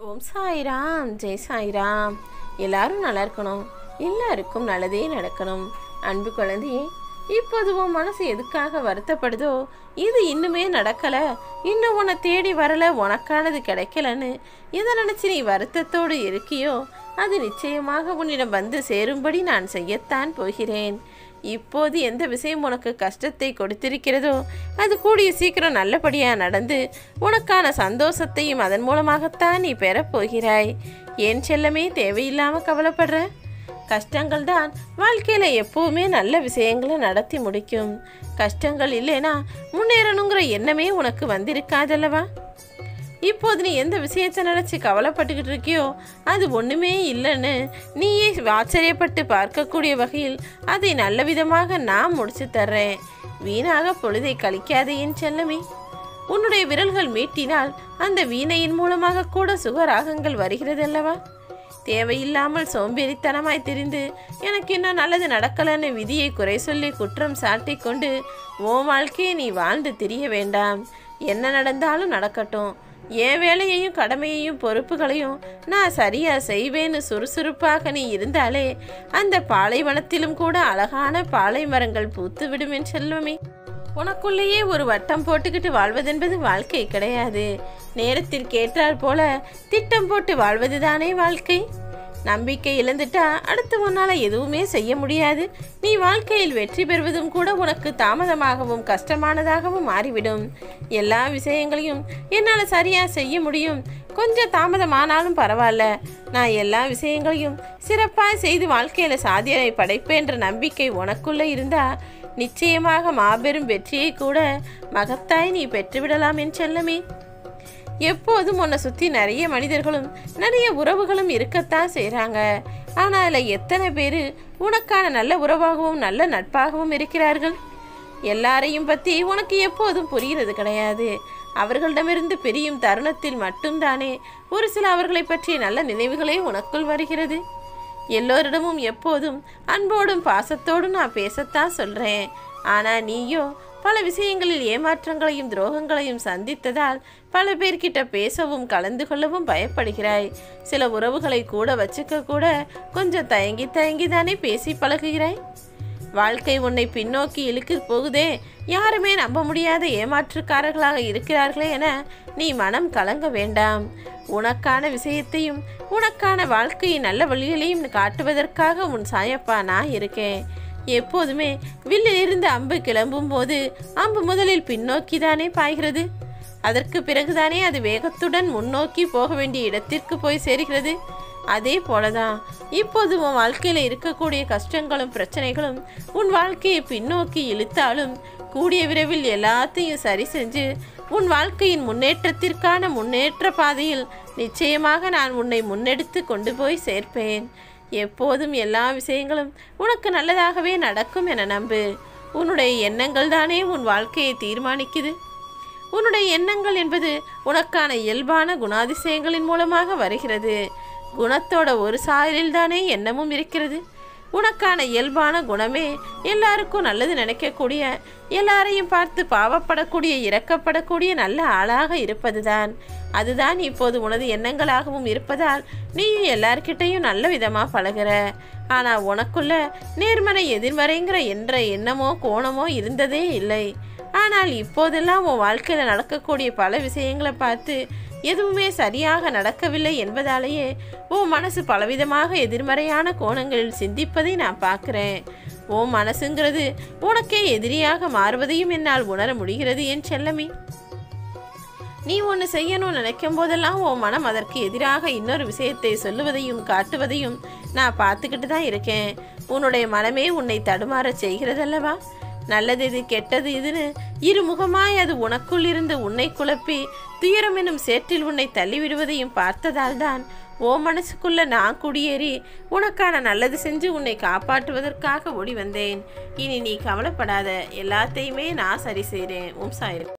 ஓம் சாய்ராம், ஜெய் சாய்ராம். எல்லாரும் நல்லா இருக்கணும், எல்லாருக்கும் நல்லதே நடக்கணும். அன்பு குழந்தையே, இப்போது உன் மனசு எதுக்காக வருத்தப்படுதோ, இது இன்னுமே நடக்கலை, இன்னும் உன்னை தேடி வரலை, உனக்கானது கிடைக்கலன்னு எதை நினச்சி நீ வருத்தத்தோடு இருக்கியோ, அது நிச்சயமாக உன்னிடம் வந்து சேரும்படி நான் செய்யத்தான் போகிறேன். இப்போது எந்த விஷயம் உனக்கு கஷ்டத்தை கொடுத்திருக்கிறதோ அது கூடிய சீக்கிரம் நல்லபடியாக நடந்து உனக்கான சந்தோஷத்தையும் அதன் மூலமாகத்தான் நீ பெறப்போகிறாய். ஏன் செல்லமே தேவையில்லாமல் கவலைப்படுற? கஷ்டங்கள் தான் வாழ்க்கையில் எப்போவுமே நல்ல விஷயங்களை நடத்தி முடிக்கும். கஷ்டங்கள் இல்லைனா முன்னேறணுங்கிற எண்ணமே உனக்கு வந்திருக்காதல்லவா? இப்போது நீ எந்த விஷயத்தை நினச்சி கவலைப்பட்டுக்கிட்டு இருக்கியோ அது ஒன்றுமே இல்லைன்னு நீயே ஆச்சரியப்பட்டு பார்க்கக்கூடிய வகையில் அதை நல்ல விதமாக நான் முடிச்சு தர்றேன். வீணாக பொழுதை கழிக்காதே என் செல்லமே. உன்னுடைய விரல்கள் மீட்டினால் அந்த வீணையின் மூலமாக கூட சுகராகங்கள் வருகிறது அல்லவா? தேவையில்லாமல் சோம்பேறித்தனமாய் தெரிந்து எனக்கு இன்னும் நல்லது நடக்கலன்னு விதியை குறை சொல்லி குற்றம் சாட்டி கொண்டு உன் வாழ்க்கையை நீ வாழ்ந்து திரிய வேண்டாம். என்ன நடந்தாலும் நடக்கட்டும், என் வேலையையும் கடமையையும் பொறுப்புகளையும் நான் சரியா செய்வேன்னு சுறுசுறுப்பாக நீ இருந்தாலே அந்த பாலைவனத்திலும் கூட அழகான பாலை மரங்கள் பூத்து விடும் என் செல்வமே. உனக்குள்ளேயே ஒரு வட்டம் போட்டுக்கிட்டு வாழ்வதென்பது வாழ்க்கை கிடையாது. நேரத்திற்கு ஏற்றால் போல திட்டம் போட்டு வாழ்வதுதானே வாழ்க்கை. நம்பிக்கை இழந்துட்டா அடுத்து உன்னால் எதுவுமே செய்ய முடியாது. நீ வாழ்க்கையில் வெற்றி பெறுவதும் கூட உனக்கு தாமதமாகவும் கஷ்டமானதாகவும் மாறிவிடும். எல்லா விஷயங்களையும் என்னால் சரியாக செய்ய முடியும், கொஞ்சம் தாமதமானாலும் பரவாயில்ல, நான் எல்லா விஷயங்களையும் சிறப்பாக செய்து வாழ்க்கையில் சாதனை படைப்பேன்ற நம்பிக்கை உனக்குள்ளே இருந்தால் நிச்சயமாக மாபெரும் வெற்றியை கூட மகத்தாய் நீ பெற்றுவிடலாம் என் செல்லமே. எப்போதும் உன்னை சுற்றி நிறைய மனிதர்களும் நிறைய உறவுகளும் இருக்கத்தான் செய்கிறாங்க. ஆனால் அதில் எத்தனை பேர் உனக்கான நல்ல உறவாகவும் நல்ல நட்பாகவும் இருக்கிறார்கள்? எல்லாரையும் பற்றி உனக்கு எப்போதும் புரிகிறது கிடையாது. அவர்களிடமிருந்து பிரியும் தருணத்தில் மட்டும்தானே ஒரு சில அவர்களை பற்றிய நல்ல நினைவுகளே உனக்குள் வருகிறது. எல்லோரிடமும் எப்போதும் அன்போடும் பாசத்தோடும் நான் பேசத்தான் சொல்கிறேன். ஆனால் நீயோ பல விஷயங்களில் ஏமாற்றங்களையும் துரோகங்களையும் சந்தித்ததால் பல பேர்கிட்ட பேசவும் கலந்து கொள்ளவும் பயப்படுகிறாய். சில உறவுகளை கூட வச்சுக்க கூட கொஞ்சம் தயங்கி தயங்கி தானே பேசி பழகுகிறாய். வாழ்க்கை உன்னை பின்னோக்கி இழுக்கு போகுதே, யாருமே நம்ப முடியாத ஏமாற்றுக்காரர்களாக இருக்கிறார்களே என நீ மனம் கலங்க வேண்டாம். உனக்கான விஷயத்தையும் உனக்கான வாழ்க்கையின் நல்ல வழிகளையும் காட்டுவதற்காக உன் சாயப்பா நான் இருக்கேன். எப்போதுமே வில்லிலிருந்து அம்பு கிளம்பும் போது அம்பு முதலில் பின்னோக்கி தானே பாய்கிறது, அதற்கு பிறகுதானே அது வேகத்துடன் முன்னோக்கி போக வேண்டிய இடத்திற்கு போய் சேர்கிறது. அதே போலதான் இப்போது உன் வாழ்க்கையில் இருக்கக்கூடிய கஷ்டங்களும் பிரச்சனைகளும் உன் வாழ்க்கையை பின்னோக்கி இழுத்தாலும் கூடிய விரைவில் எல்லாத்தையும் சரி செஞ்சு உன் வாழ்க்கையின் முன்னேற்றத்திற்கான முன்னேற்ற பாதையில் நிச்சயமாக நான் உன்னை முன்னெடுத்து கொண்டு போய் சேர்ப்பேன். எப்போதும் எல்லா விஷயங்களும் உனக்கு நல்லதாகவே நடக்கும் என நம்பு. உன்னுடைய எண்ணங்கள் தானே உன் வாழ்க்கையை தீர்மானிக்குது. உன்னுடைய எண்ணங்கள் என்பது உனக்கான இயல்பான குணாதிசயங்களின் மூலமாக வருகிறது. குணத்தோட ஒரு சாயலில் தானே எண்ணமும் இருக்கிறது. உனக்கான இயல்பான குணமே எல்லாருக்கும் நல்லது நினைக்கக்கூடிய, எல்லாரையும் பார்த்து பாவப்படக்கூடிய, இரக்கப்படக்கூடிய நல்ல ஆளாக இருப்பதுதான். அதுதான் இப்போது உனது எண்ணங்களாகவும் இருப்பதால் நீயும் எல்லார்கிட்டையும் நல்ல விதமாக பழகிற. ஆனால் உனக்குள்ள நேர்மறை எதிர்மறைங்கிற என்ற எண்ணமோ கோணமோ இருந்ததே இல்லை. ஆனால் இப்போதெல்லாம் உன் வாழ்க்கையில் நடக்கக்கூடிய பல விஷயங்களை பார்த்து எதுவுமே சரியாக நடக்கவில்லை என்பதாலேயே உன் மனசு பலவிதமாக எதிர்மறையான கோணங்களில் சிந்திப்பதை நான் பார்க்குறேன். உன் மனசுங்கிறது உனக்கே எதிரியாக மாறுவதையும் என்னால் உணர முடிகிறது என் செல்லமே. நீ ஒன்று செய்யணும்னு நினைக்கும் போதெல்லாம் உன் மனம் அதற்கு எதிராக இன்னொரு விஷயத்தை சொல்லுவதையும் காட்டுவதையும் நான் பார்த்துக்கிட்டு தான் இருக்கேன். உன்னுடைய மனமே உன்னை தடுமாற செய்கிறதல்லவா? நல்லது இது கெட்டது இதுன்னு இருமுகமாய் அது உனக்குள் இருந்து உன்னை குழப்பி துயரம் எனும் சேற்றில் உன்னை தள்ளிவிடுவதையும் பார்த்ததால் தான் ஓ மனசுக்குள்ள நான் குடியேறி உனக்கான நல்லது செஞ்சு உன்னை காப்பாற்றுவதற்காக ஓடி வந்தேன். இனி நீ கவலைப்படாத, எல்லாத்தையுமே நான் சரி செய்கிறேன். ஓம் சாய்ராம்.